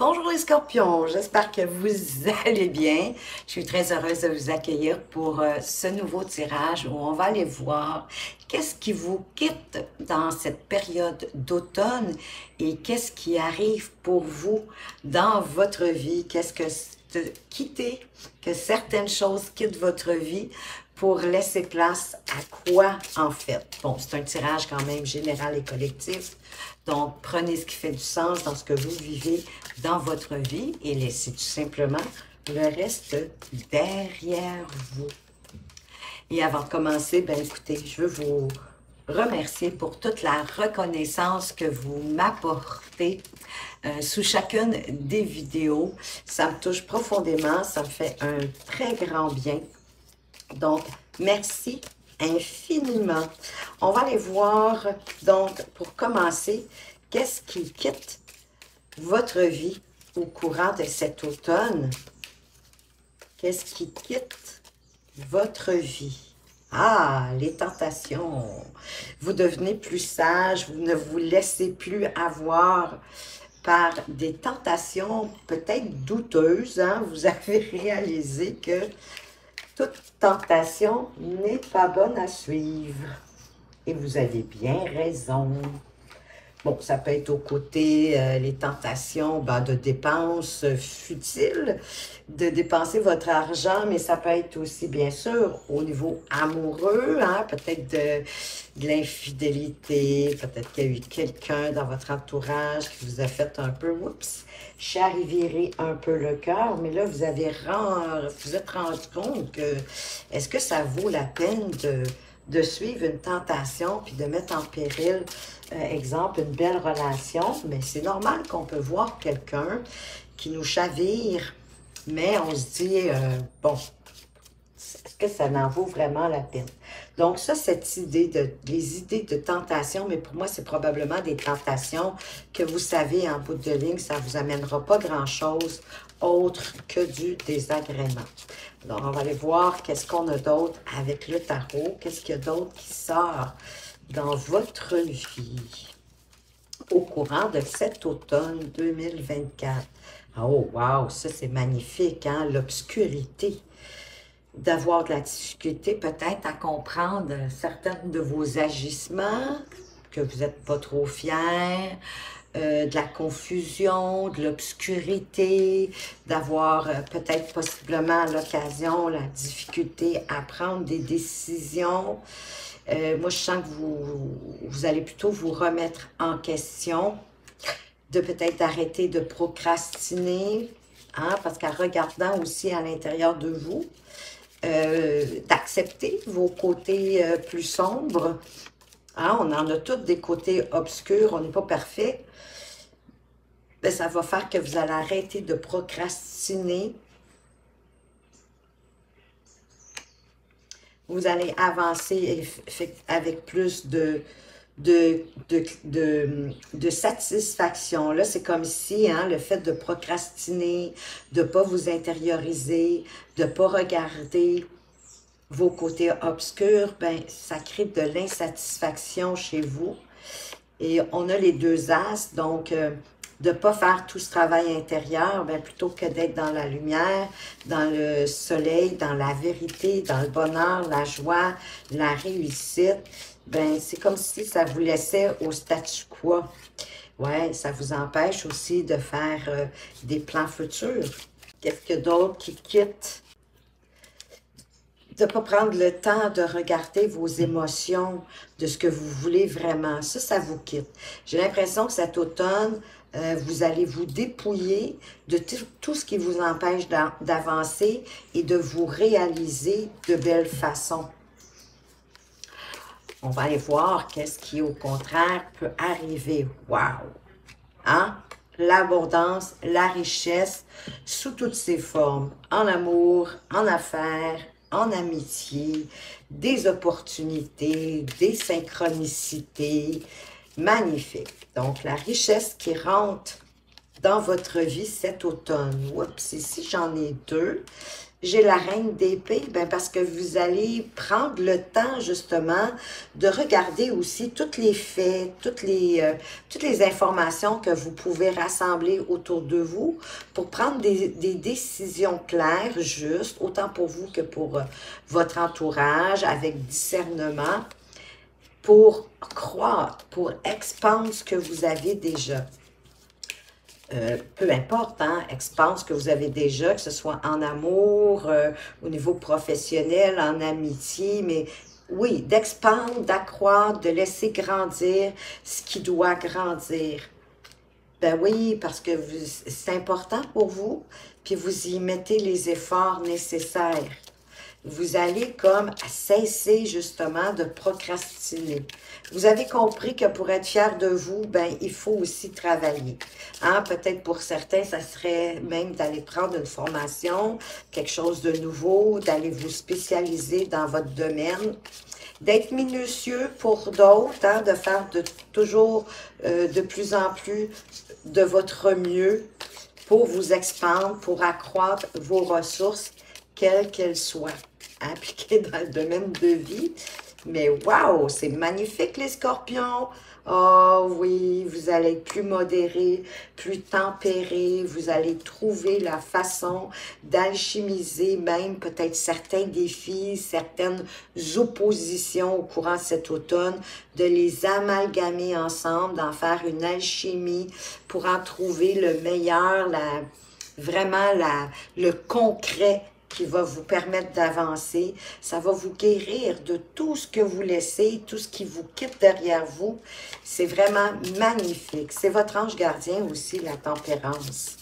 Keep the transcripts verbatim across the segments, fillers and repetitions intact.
Bonjour les scorpions, j'espère que vous allez bien. Je suis très heureuse de vous accueillir pour euh, ce nouveau tirage où on va aller voir qu'est-ce qui vous quitte dans cette période d'automne et qu'est-ce qui arrive pour vous dans votre vie. Qu'est-ce que c'est quitter, que certaines choses quittent votre vie pour laisser place à quoi en fait? Bon, c'est un tirage quand même général et collectif. Donc, prenez ce qui fait du sens dans ce que vous vivez dans votre vie et laissez tout simplement le reste derrière vous. Et avant de commencer, ben écoutez, je veux vous remercier pour toute la reconnaissance que vous m'apportez euh, sous chacune des vidéos. Ça me touche profondément, ça me fait un très grand bien. Donc, merci infiniment. On va aller voir, donc, pour commencer, qu'est-ce qui quitte votre vie au courant de cet automne? Qu'est-ce qui quitte votre vie? Ah, les tentations. Vous devenez plus sage, vous ne vous laissez plus avoir par des tentations peut-être douteuses. Hein? Vous avez réalisé que toute tentation n'est pas bonne à suivre. Et vous avez bien raison. Bon, ça peut être aux côtés, euh, les tentations ben, de dépenses futiles, de dépenser votre argent, mais ça peut être aussi, bien sûr, au niveau amoureux, hein, peut-être de, de l'infidélité, peut-être qu'il y a eu quelqu'un dans votre entourage qui vous a fait un peu, oups, charivirer un peu le cœur, mais là, vous avez rend, vous êtes rendu compte que, est-ce que ça vaut la peine de de suivre une tentation puis de mettre en péril, euh, exemple, une belle relation, mais c'est normal qu'on peut voir quelqu'un qui nous chavire, mais on se dit, euh, bon, est-ce que ça n'en vaut vraiment la peine? Donc ça, cette idée de, les idées de tentation, mais pour moi, c'est probablement des tentations que vous savez, en bout de ligne, ça ne vous amènera pas grand-chose autre que du désagrément. Donc, on va aller voir qu'est-ce qu'on a d'autre avec le tarot. Qu'est-ce qu'il y a d'autre qui sort dans votre vie au courant de cet automne deux mille vingt-quatre. Oh, wow, ça c'est magnifique, hein? L'obscurité. D'avoir de la difficulté peut-être à comprendre certains de vos agissements, que vous n'êtes pas trop fiers, Euh, de la confusion, de l'obscurité, d'avoir euh, peut-être possiblement à l'occasion la difficulté à prendre des décisions. Euh, moi, je sens que vous, vous allez plutôt vous remettre en question, de peut-être arrêter de procrastiner, hein, parce qu'en regardant aussi à l'intérieur de vous, euh, d'accepter vos côtés euh, plus sombres. Hein, on en a tous des côtés obscurs, on n'est pas parfait. Ben, ça va faire que vous allez arrêter de procrastiner. Vous allez avancer avec plus de, de, de, de, de satisfaction. Là, c'est comme si hein, le fait de procrastiner, de ne pas vous intérioriser, de ne pas regarder vos côtés obscurs, ben, ça crée de l'insatisfaction chez vous. Et on a les deux as, donc euh, de ne pas faire tout ce travail intérieur, ben, plutôt que d'être dans la lumière, dans le soleil, dans la vérité, dans le bonheur, la joie, la réussite, ben, c'est comme si ça vous laissait au statu quo. Ouais, ça vous empêche aussi de faire euh, des plans futurs. Qu'est-ce qu'il y a d'autre qui quitte? De ne pas prendre le temps de regarder vos émotions, de ce que vous voulez vraiment. Ça, ça vous quitte. J'ai l'impression que cet automne, euh, vous allez vous dépouiller de tout ce qui vous empêche d'avancer et de vous réaliser de belle façon. On va aller voir qu'est-ce qui, au contraire, peut arriver. Wow! Hein? L'abondance, la richesse, sous toutes ses formes, en amour, en affaires, en amitié, des opportunités, des synchronicités, magnifique. Donc, la richesse qui rentre dans votre vie cet automne. Oups, ici j'en ai deux. J'ai la reine d'épée, ben parce que vous allez prendre le temps justement de regarder aussi tous les faits, toutes les, euh, toutes les informations que vous pouvez rassembler autour de vous pour prendre des, des décisions claires, justes, autant pour vous que pour euh, votre entourage, avec discernement, pour croître, pour expandre ce que vous avez déjà. Euh, peu importe, hein, expande ce que vous avez déjà, que ce soit en amour, euh, au niveau professionnel, en amitié, mais oui, d'expandre, d'accroître, de laisser grandir ce qui doit grandir. Ben oui, parce que c'est important pour vous, puis vous y mettez les efforts nécessaires. Vous allez comme cesser justement de procrastiner. Vous avez compris que pour être fier de vous, ben il faut aussi travailler. Hein? Peut-être pour certains, ça serait même d'aller prendre une formation, quelque chose de nouveau, d'aller vous spécialiser dans votre domaine, d'être minutieux pour d'autres, hein? De faire de, toujours euh, de plus en plus de votre mieux pour vous expandre, pour accroître vos ressources, quelles qu'elles soient, appliquées dans le domaine de vie. Mais waouh, c'est magnifique les scorpions! Oh oui, vous allez être plus modéré, plus tempéré, vous allez trouver la façon d'alchimiser même peut-être certains défis, certaines oppositions au courant de cet automne, de les amalgamer ensemble, d'en faire une alchimie pour en trouver le meilleur, la, vraiment la, le concret qui va vous permettre d'avancer. Ça va vous guérir de tout ce que vous laissez, tout ce qui vous quitte derrière vous. C'est vraiment magnifique. C'est votre ange gardien aussi, la tempérance,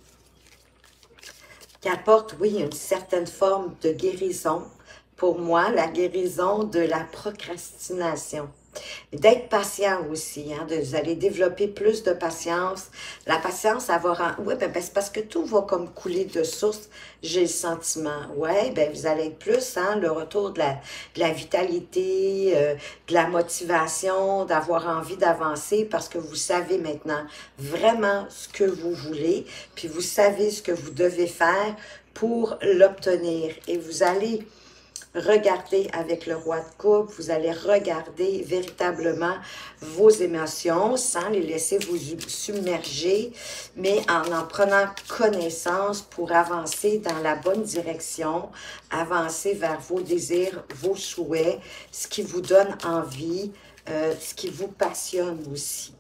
qui apporte, oui, une certaine forme de guérison. Pour moi, la guérison de la procrastination. D'être patient aussi, hein, de, vous allez développer plus de patience. La patience, ça va rendre... Oui, ben, ben, c'est parce que tout va comme couler de source, j'ai le sentiment. Oui, ben, vous allez être plus, hein, le retour de la, de la vitalité, euh, de la motivation, d'avoir envie d'avancer, parce que vous savez maintenant vraiment ce que vous voulez, puis vous savez ce que vous devez faire pour l'obtenir. Et vous allez... Regardez avec le roi de coupe, vous allez regarder véritablement vos émotions sans les laisser vous submerger, mais en en prenant connaissance pour avancer dans la bonne direction, avancer vers vos désirs, vos souhaits, ce qui vous donne envie, euh, ce qui vous passionne aussi.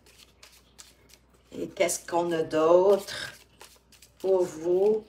Et qu'est-ce qu'on a d'autre pour vous?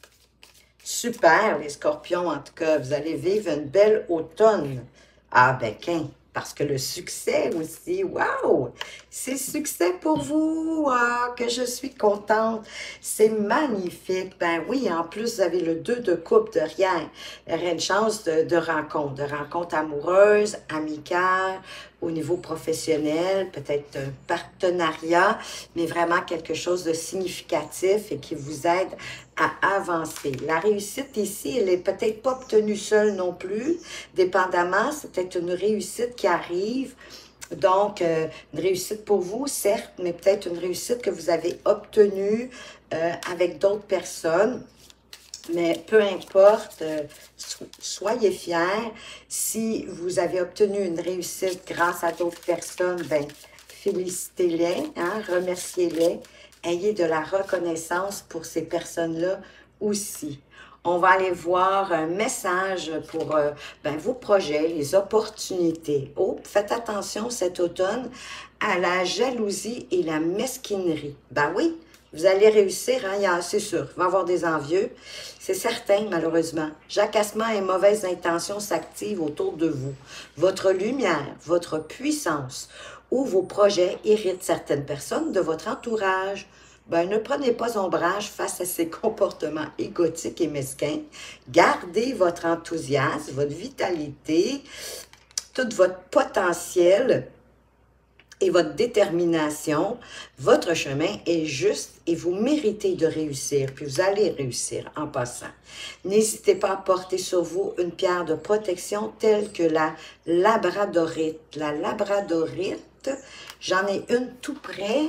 Super, les scorpions, en tout cas, vous allez vivre une belle automne. Ah, ben, qu'un, parce que le succès aussi, waouh! C'est succès pour vous, ah, que je suis contente. C'est magnifique. Ben oui, en plus, vous avez le deux de coupe derrière. Il y aurait une chance de, de rencontre, de rencontre amoureuse, amicale, au niveau professionnel, peut-être un partenariat, mais vraiment quelque chose de significatif et qui vous aide à avancer. La réussite ici, elle n'est peut-être pas obtenue seule non plus, dépendamment, c'est peut-être une réussite qui arrive, donc euh, une réussite pour vous, certes, mais peut-être une réussite que vous avez obtenue euh, avec d'autres personnes. Mais peu importe, euh, soyez fiers. Si vous avez obtenu une réussite grâce à d'autres personnes, ben, félicitez-les, hein, remerciez-les. Ayez de la reconnaissance pour ces personnes-là aussi. On va aller voir un message pour euh, ben, vos projets, les opportunités. Oh, faites attention cet automne à la jalousie et la mesquinerie. Ben oui, vous allez réussir, hein, c'est sûr. Il va y avoir des envieux. C'est certain, malheureusement. Jacassement et mauvaises intentions s'activent autour de vous. Votre lumière, votre puissance ou vos projets irritent certaines personnes de votre entourage. Ben, ne prenez pas ombrage face à ces comportements égotiques et mesquins. Gardez votre enthousiasme, votre vitalité, tout votre potentiel et votre détermination. Votre chemin est juste et vous méritez de réussir, puis vous allez réussir en passant. N'hésitez pas à porter sur vous une pierre de protection telle que la labradorite. La labradorite, j'en ai une tout près.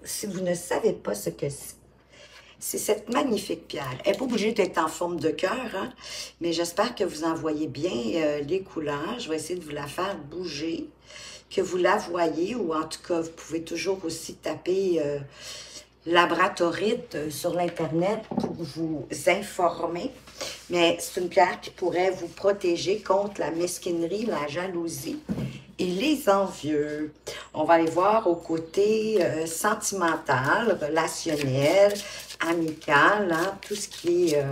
si vous ne savez pas ce que c'est, c'est cette magnifique pierre. Elle n'est pas obligée d'être en forme de cœur, hein, mais j'espère que vous en voyez bien euh, les couleurs. Je vais essayer de vous la faire bouger, que vous la voyez, ou en tout cas, vous pouvez toujours aussi taper euh, labradorite sur l'Internet pour vous informer. Mais c'est une pierre qui pourrait vous protéger contre la mesquinerie, la jalousie et les envieux. On va aller voir au côté euh, sentimental, relationnel, amical, hein, tout ce qui est euh,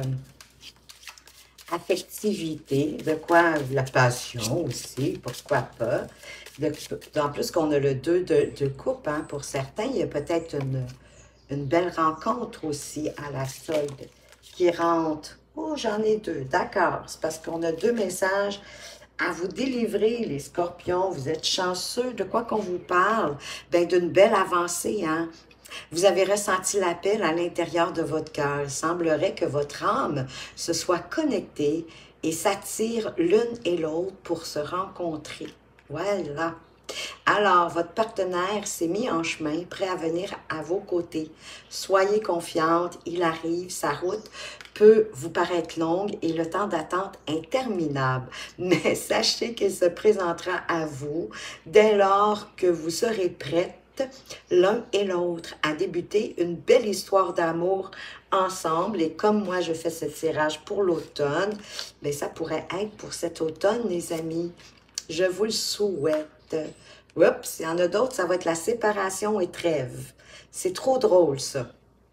affectivité, de quoi la passion aussi, pourquoi pas. De, en plus qu'on a le deux de, de coupe, hein, pour certains, il y a peut-être une, une belle rencontre aussi à la solde qui rentre. Oh, j'en ai deux, d'accord, c'est parce qu'on a deux messages à vous délivrer, les scorpions. Vous êtes chanceux. De quoi qu'on vous parle? Ben, d'une belle avancée, hein? Vous avez ressenti l'appel à l'intérieur de votre cœur. Il semblerait que votre âme se soit connectée et s'attire l'une et l'autre pour se rencontrer. Voilà. Alors, votre partenaire s'est mis en chemin, prêt à venir à vos côtés. Soyez confiante, il arrive, sa route peut vous paraître longue et le temps d'attente interminable. Mais sachez qu'il se présentera à vous dès lors que vous serez prête, l'un et l'autre, à débuter une belle histoire d'amour ensemble. Et comme moi, je fais ce tirage pour l'automne, bien, ça pourrait être pour cet automne, les amis. Je vous le souhaite. Oups, il y en a d'autres, ça va être la séparation et trêve. C'est trop drôle, ça.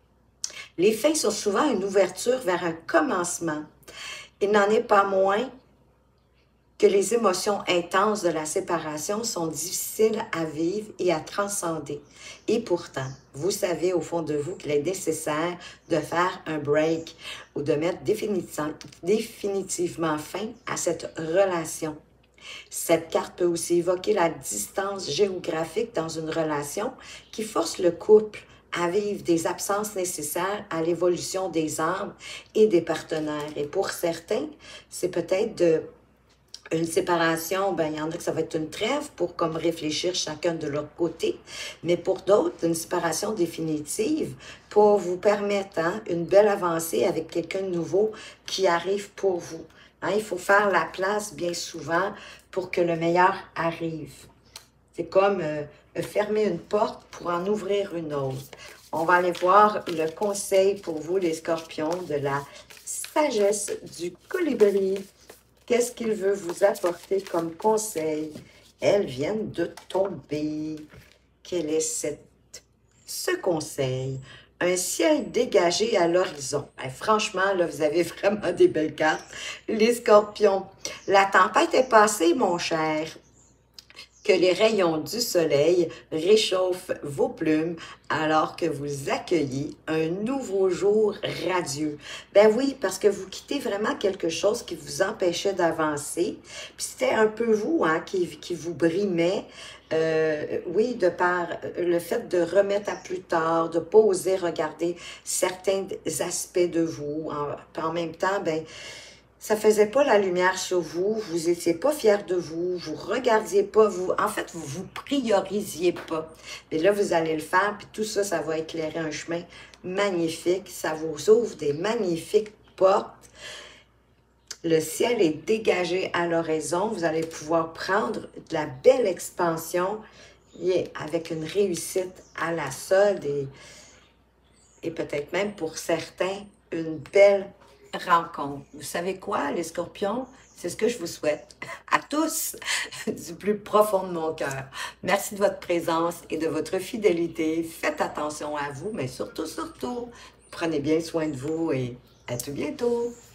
Les fins sont souvent une ouverture vers un commencement. Il n'en est pas moins que les émotions intenses de la séparation sont difficiles à vivre et à transcender. Et pourtant, vous savez au fond de vous qu'il est nécessaire de faire un break ou de mettre définitivement fin à cette relation. Cette carte peut aussi évoquer la distance géographique dans une relation qui force le couple à vivre des absences nécessaires à l'évolution des âmes et des partenaires. Et pour certains, c'est peut-être de une séparation, ben, il y en a que ça va être une trêve pour comme réfléchir chacun de leur côté, mais pour d'autres, une séparation définitive pour vous permettre hein, une belle avancée avec quelqu'un de nouveau qui arrive pour vous. Hein, il faut faire la place bien souvent pour que le meilleur arrive. C'est comme euh, fermer une porte pour en ouvrir une autre. On va aller voir le conseil pour vous, les scorpions, de la sagesse du colibri. Qu'est-ce qu'il veut vous apporter comme conseil? Elles viennent de tomber. Quel est cette, ce conseil? Un ciel dégagé à l'horizon. Ben, franchement, là, vous avez vraiment des belles cartes. Les scorpions, la tempête est passée, mon cher. Que les rayons du soleil réchauffent vos plumes alors que vous accueillez un nouveau jour radieux. Ben oui, parce que vous quittez vraiment quelque chose qui vous empêchait d'avancer. Puis c'était un peu vous hein, qui, qui vous brimait. Euh, oui, de par le fait de remettre à plus tard, de ne pas oser regarder certains aspects de vous. En, en même temps, ben ça faisait pas la lumière sur vous, vous étiez pas fiers de vous, vous regardiez pas, vous, en fait, vous vous priorisiez pas. Et là, vous allez le faire, puis tout ça, ça va éclairer un chemin magnifique, ça vous ouvre des magnifiques portes. Le ciel est dégagé à l'horizon, vous allez pouvoir prendre de la belle expansion et avec une réussite à la solde et, et peut-être même pour certains, une belle rencontre. Vous savez quoi, les scorpions? C'est ce que je vous souhaite à tous du plus profond de mon cœur. Merci de votre présence et de votre fidélité. Faites attention à vous, mais surtout, surtout, prenez bien soin de vous et à tout bientôt.